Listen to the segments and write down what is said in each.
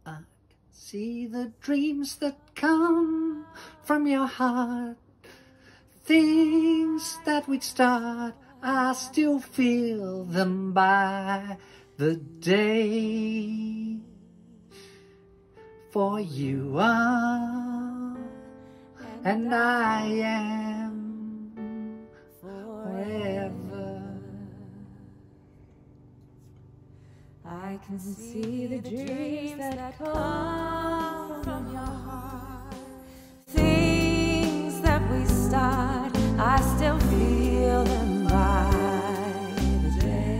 I can see the dreams that come from your heart. Things that we'd start, I still feel them by the day. For you are, and I am forever. I can see the dreams that come from your heart. Things that we start, I still feel them by the day.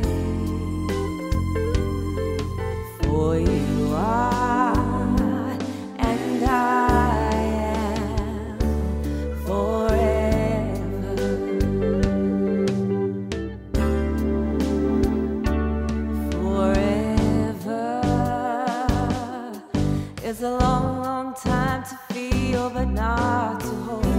For you are, and I am forever. Forever is a long, long time to feel, but not to hold.